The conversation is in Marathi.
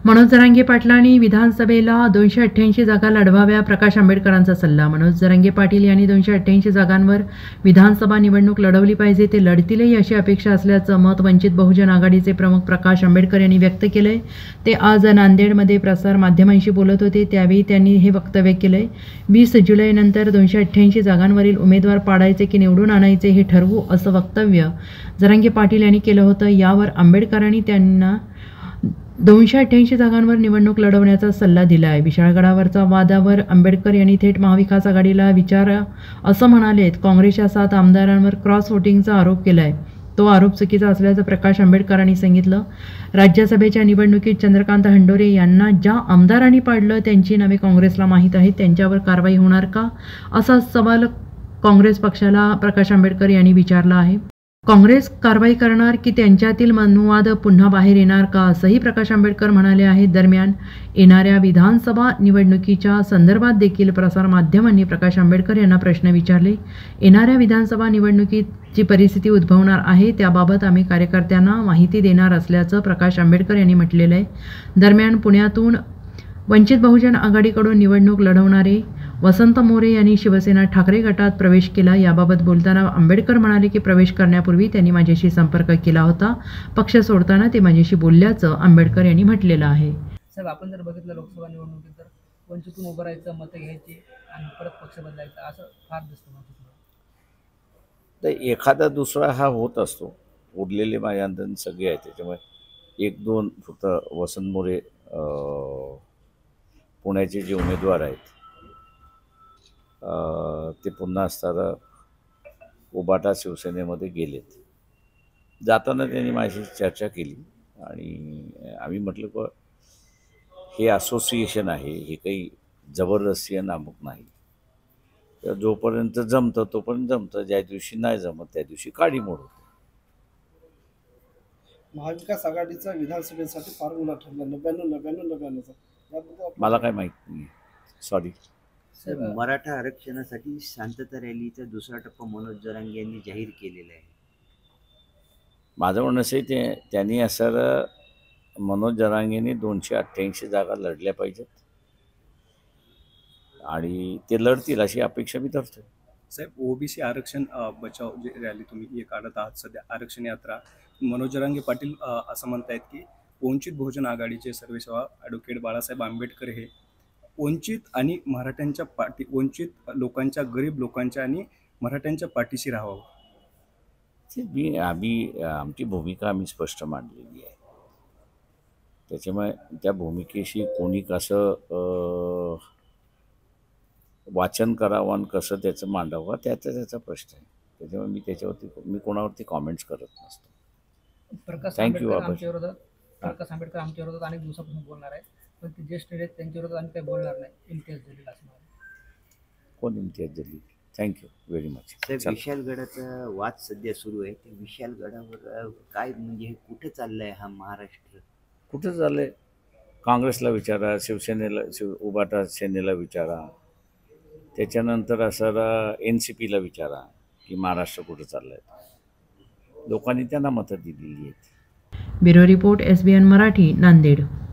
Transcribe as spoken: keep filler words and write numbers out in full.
मनोज जरांगे पाटलांनी विधानसभेला दोनशे अठ्ठ्याऐंशी जागा लढवाव्या, प्रकाश आंबेडकरांचा सल्ला. मनोज जरांगे पाटील यांनी दोनशे अठ्ठ्याऐंशी जागांवर विधानसभा निवडणूक लढवली पाहिजे, ते लढतीलही अशी अपेक्षा असल्याचं मत वंचित बहुजन आघाडीचे प्रमुख प्रकाश आंबेडकर यांनी व्यक्त केलंय. ते आज नांदेडमध्ये प्रसार माध्यमांशी बोलत होते, त्यावेळी त्यांनी हे वक्तव्य केलंय. वीस जुलैनंतर दोनशे अठ्ठ्याऐंशी जागांवरील उमेदवार पाडायचे की निवडून आणायचे हे ठरवू, असं वक्तव्य जरांगे पाटील यांनी केलं होतं. यावर आंबेडकरांनी त्यांना दोनशे अठ्ठ्याऐंशी जागांवर निवडणूक लढवण्याचा सल्ला दिला आहे. विशाळगडावरचा वादावर आंबेडकर यांनी थेट महाविकास आघाडीला विचार असं म्हणालेत. काँग्रेसच्या सात आमदारांवर क्रॉस वोटिंगचा आरोप केला आहे. तो आरोप चुकीचा असल्याचं प्रकाश आंबेडकरांनी सांगितलं. राज्यसभेच्या निवडणुकीत चंद्रकांत हंडोरे यांना ज्या आमदारांनी पाडलं त्यांची नावे काँग्रेसला माहीत आहेत. त्यांच्यावर कारवाई होणार का, असा सवाल काँग्रेस पक्षाला प्रकाश आंबेडकर यांनी विचारला आहे. काँग्रेस कारवाई करणार की त्यांच्यातील मनवाद पुन्हा बाहेर येणार का, असंही प्रकाश आंबेडकर म्हणाले आहेत. दरम्यान येणाऱ्या विधानसभा निवडणुकीच्या संदर्भात देखील प्रसारमाध्यमांनी प्रकाश आंबेडकर यांना प्रश्न विचारले. येणाऱ्या विधानसभा निवडणुकीत जी परिस्थिती उद्भवणार आहे त्याबाबत आम्ही कार्यकर्त्यांना माहिती देणार असल्याचं प्रकाश आंबेडकर यांनी म्हटलेलं आहे. दरम्यान पुण्यातून वंचित बहुजन आघाडीकडून निवडणूक लढवणारे वसंत मोरे यांनी शिवसेना ठाकरे गटात प्रवेश केला. याबाबत बोलताना आंबेडकर म्हणाले की प्रवेश करण्यापूर्वी त्यांनी माझ्याशी संपर्क केला होता. पक्ष सोडताना ते माझ्याशी बोलल्याचं आंबेडकर यांनी म्हटलेलं आहे. साहेब, आपण जर बघितलं लोकसभा निवडणुकीत तर वंचितून उभं राहायचं, मतं घ्यायची आणि परत पक्ष बदलायचा असं फार दिसतं. तर एखादा दुसरा हा होत असतो. उरलेले माझ्या अंदाज सगळे आहेत, त्याच्यामुळे एक दोन फक्त वसंत मोरे पुण्याचे जे उमेदवार आहेत ते पुन्हा असताना उबाटा शिवसेनेमध्ये गेलेत. जाताना त्यांनी माझ्याशी चर्चा केली आणि आम्ही म्हटलं की हे असोसिएशन आहे, हे काही जबरदस्ती नामक नाही. तर जोपर्यंत जमतं तोपर्यंत जमतं, ज्या दिवशी नाही जमत त्या दिवशी काडी मोड होते. महाविकास आघाडीचा विधानसभेसाठी फॉर्म्युला ठरला नव्याण्णव नव्याण्णव नव्याण्णवचा, मला काय माहीत नाही, सॉरी. मराठा आरक्षणासाठी शांतता रॅलीचा दुसरा टप्पा मनोज जरांगे यांनी जाहीर केलेला आहे. माझं म्हणणं असं आहे ते त्यांनी असं मनोज जरांगेंनी दोनशे अठ्ठ्याऐंशी जागा लढल्या पाहिजेत आणि ते लढतील अशी अपेक्षा मी धरतो. साहेब, ओबीसी आरक्षण बचाव जे रॅली तुम्ही हे काढत आहात सध्या, आरक्षण यात्रा, मनोज जरांगे पाटील असं म्हणतायत की वंचित बहुजन आघाडीचे सर्वेसेवा ॲडव्होकेट बाळासाहेब आंबेडकर हे वंचित आणि मराठ्यांच्या पाठी, वंचित लोकांच्या, गरीब लोकांच्या आणि मराठ्यांच्या पाठीशी राहावं. मी आम्ही आमची भूमिका आम्ही स्पष्ट मांडलेली आहे. त्याच्यामुळे त्या भूमिकेशी कोणी कसं वाचन करावं आणि कसं त्याचं मांडावं त्याचा त्याचा प्रश्न आहे. त्याच्यामुळे मी त्याच्यावरती मी कोणावरती कॉमेंट्स करत नसतो. प्रकाश थँक्यू. आमच्या विरोधात प्रकाश आंबेडकर आमच्या विरोधात अनेक दिवसापासून बोलणार आहे, पण ते ज्येष्ठ आहेत त्यांच्या विरोधात आम्ही काही बोलणार नाही. इम्तियाज जलील असणार. कोण Imtiaz Jaleel? Thank you very much. विशालगडाचा वाद सध्या सुरू आहे. ते विशालगडावर काय म्हणजे हे कुठं चाललंय हा महाराष्ट्र? कुठं चाललं आहे? काँग्रेसला विचारा, शिवसेनेला, शिव उबाटा सेनेला विचारा, त्याच्यानंतर असं एन सी पीला विचारा की महाराष्ट्र कुठं चाललं आहे. लोकांनी त्यांना मतं दिलेली आहेत. Bureau report, S B N Marathi, Nanded.